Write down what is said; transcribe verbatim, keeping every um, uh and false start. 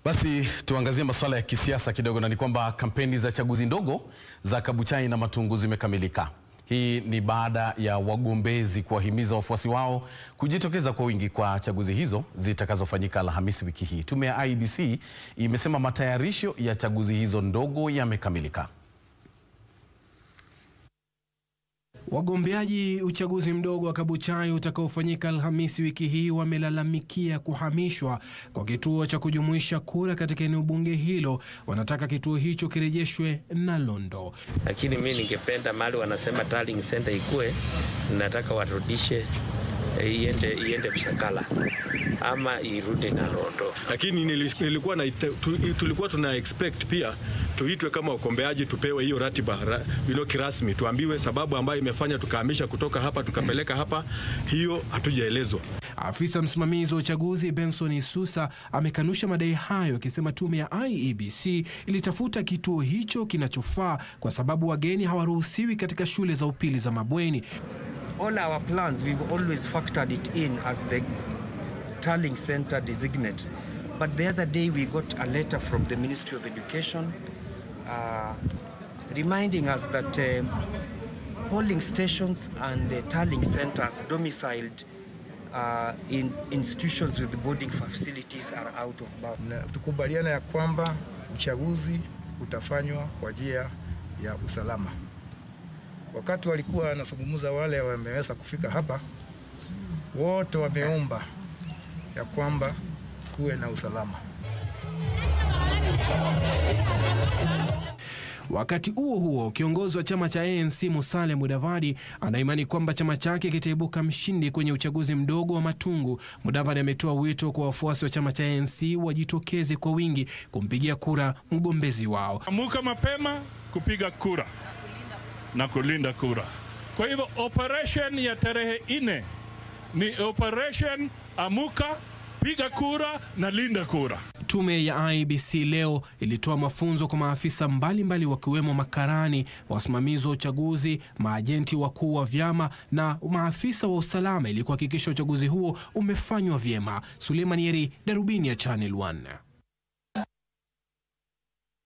Basi tuangazie masuala ya kisiasa kidogo, na ni kwamba kampeni za chaguzi ndogo za Kabuchai na Matungu zimekamilika. Hii ni baada ya wagombezi kuwahimiza wafuasi wao kujitokeza kwa wingi kwa chaguzi hizo zitakazofanyika Alhamisi wiki hii. Tume ya I E B C imesema matayarisho ya chaguzi hizo ndogo yamekamilika. Wagombeaji uchaguzi mdogo wa Kabuchai utakaofanyika Alhamisi wiki hii wamelalamikia kuhamishwa kwa kituo cha kujumuisha kura katika eneo bunge hilo. Wanataka kituo hicho kirejeshwe Nalondo. Lakini mimi ningependa mali wanasema tallying center ikue, nataka warudishe iende iende Busakala ama irudi Nalondo. Lakini nilikuwa na tulikuwa tuna expect pia tuitwe kama wakombeaji, tupewe hiyo ratiba bilo kirasmi, tuambiwe sababu ambayo imefanya tukahamisha kutoka hapa tukapeleka hapa. Hiyo hatujaelezwa. Afisa msimamizi wa uchaguzi Benson Isusa amekanusha madai hayo, akisema tume ya I E B C ilitafuta kituo hicho kinachofaa kwa sababu wageni hawaruhusiwi katika shule za upili za mabweni. All our plans, we've always factored it in as the tallying center designate. But the other day we got a letter from the Ministry of Education uh, reminding us that uh, polling stations and uh, tallying centers domiciled uh, in institutions with the boarding facilities are out of bounds. Tukubaliana ya kwamba uchaguzi utafanywa kwa njia ya usalama. Wakati walikuwa wanazungumza wale wameweza kufika hapa, wote wameomba ya kwamba kuwe na usalama. Wakati huo huo, kiongozi wa chama cha A N C Musalia Mudavadi anaimani kwamba chama chake kitaibuka mshindi kwenye uchaguzi mdogo wa Matungu. Mudavadi ametoa wito kwa wafuasi wa chama cha A N C wajitokeze kwa wingi kumpigia kura mgombezi wao. Amuka mapema kupiga kura na kulinda kura. Kwa hivyo operation ya tarehe ine ni operation amuka, piga kura na linda kura. Tume ya I E B C leo ilitoa mafunzo kwa maafisa mbalimbali wakiwemo makarani, wasimamizi wa uchaguzi, maajenti wakuu wa vyama na maafisa wa usalama ili kuhakikisha uchaguzi huo umefanywa vyema. Suleiman Yeri, Darubini ya Channel One.